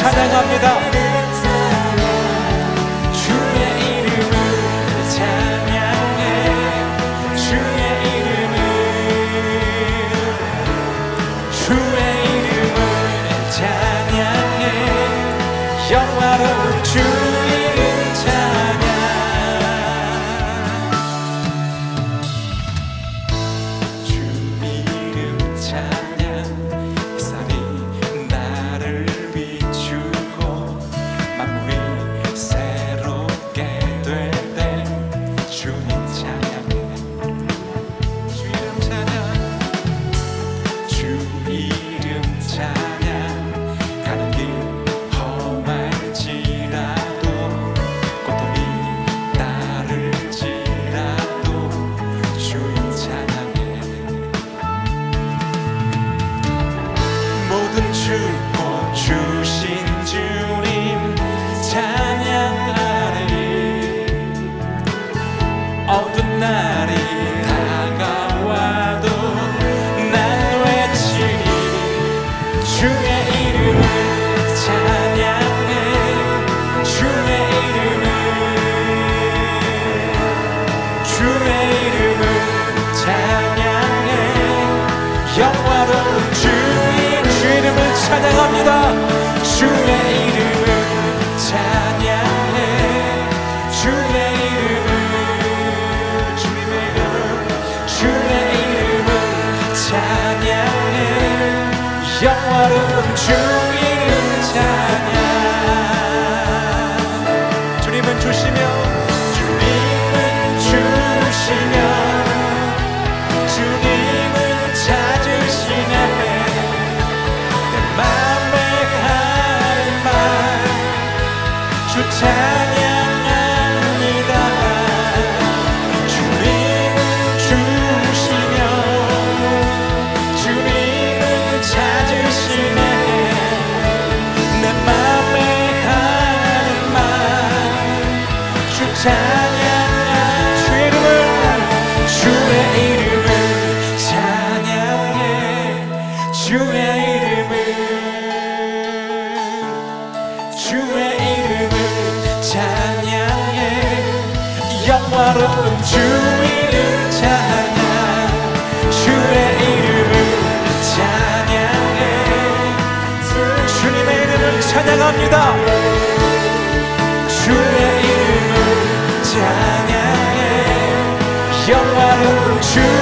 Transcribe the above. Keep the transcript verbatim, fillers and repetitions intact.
찬양합니다. 주의 이름을 찬양해. 주의 이름을 주의 이름을 찬양해. 영화로운 주 이름 찬양. 주 이름 찬양. 햇살이 나를 비추고 만물이 새롭게 될 때 주님 찬양해. 주 이름 찬양. 주 이름 찬양. 가는 길 험할지라도 고통이 따를지라도 주님 찬양해. 모든 주고 주신 주님 찬양하리. 어두운 날이 다가와도 난 외치리. 주의 이름을 찬양해. 주의 이름을 주의 이름을 찬양해. 영화로운 주 이름을 찬양합니다. 주의 이름을 찬양해. 주의 이름을 주님의 이름을 주의 이름을 찬양해. 영화로운 주 이름 찬양. 주님은 주시며 주님은 주시며 주님은 찾으시네. 맘에 하는 말 주 찬양합니다. 주님은 주시며 주님은 찾으시네. 내 맘에 하는 말 주 찬양한 주의 이름을 주의 이름을 찬양해. 주의 이름을 주의 이름을 찬양해. 영화로운 주 이름 찬양. 주의 이름을 찬양해. 주님의 이름을 찬양합니다. 주의 이름을 찬양해. 영화로운 주